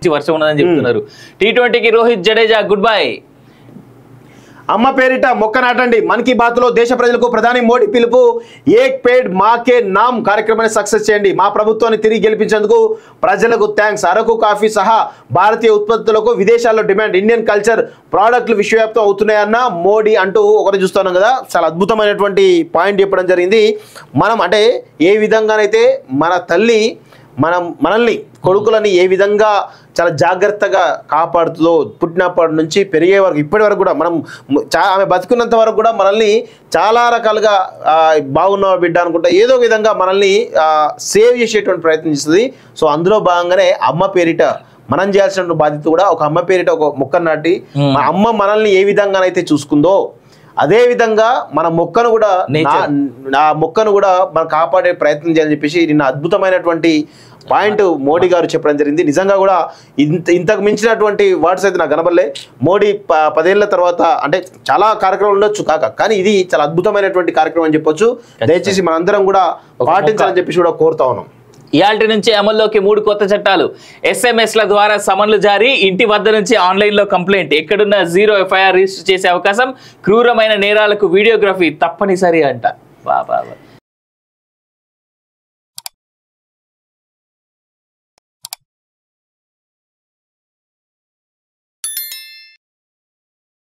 వర్షం ఉన్నదని చెప్తున్నారు. T20కి రోహిత్ జడేజా గుడ్ బై. అమ్మ పేరిట మొక్క నాటండి. మన్ కీ బాత్ లో దేశ ప్రజలకు ప్రధాని మోడీ పిలుపు. ఏక్ పేడ్ మాకే నామ్ కార్యక్రమాన్ని సక్సెస్ చేయండి. మా ప్రభుత్వాన్ని తిరిగి గెలిపించేందుకు ప్రజలకు థ్యాంక్స్. అరకు కాఫీ సహా భారతీయ ఉత్పత్తులకు విదేశాల్లో డిమాండ్. ఇండియన్ కల్చర్ ప్రోడక్ట్లు విశ్వవ్యాప్తం అవుతున్నాయన్న మోడీ అంటూ ఒకటి చూస్తున్నాం కదా. చాలా అద్భుతమైనటువంటి పాయింట్ చెప్పడం జరిగింది. మనం అంటే ఏ విధంగానైతే మన తల్లి మనల్ని కొడుకులని ఏ విధంగా చాలా జాగ్రత్తగా కాపాడుతుందో, పుట్టినప్పటి నుంచి పెరిగే వరకు ఇప్పటి వరకు కూడా మనం ఆమె బతుకున్నంత వరకు కూడా మనల్ని చాలా రకాలుగా బాగున్నావా బిడ్డ అనుకుంటా ఏదో విధంగా మనల్ని సేవ్ చేసేటువంటి ప్రయత్నం చేస్తుంది. సో అందులో భాగంగానే అమ్మ పేరిట మనం చేయాల్సిన బాధ్యత కూడా ఒక అమ్మ పేరిట ఒక మొక్కను నాటి అమ్మ మనల్ని ఏ విధంగానైతే చూసుకుందో అదే విధంగా మన మొక్కను కూడా మనం కాపాడే ప్రయత్నం చేయాలని చెప్పేసి నిన్న అద్భుతమైనటువంటి పాయింట్ మోడీ గారు చెప్పడం జరిగింది. నిజంగా కూడా ఇంతకు మించినటువంటి వర్డ్స్ అయితే నాకు కనబడలే. మోడీ 10 ఏళ్ల తర్వాత అంటే చాలా కార్యక్రమాలు ఉండొచ్చు కానీ ఇది చాలా అద్భుతమైనటువంటి కార్యక్రమం అని చెప్పొచ్చు. దయచేసి మనందరం కూడా పాటించాలని చెప్పేసి కూడా కోరుతా ఉన్నాం. ఇయాల్టి నుంచి అమల్లోకి 3 కొత్త చట్టాలు. SMS ల ద్వారా సమన్లు జారీ. ఇంటి వద్ద నుంచి ఆన్లైన్లో కంప్లైంట్. ఎక్కడున్న 0 FIR రిజిస్టర్ చేసే అవకాశం. క్రూరమైన నేరాలకు వీడియోగ్రఫీ తప్పనిసరి అంట. బాబా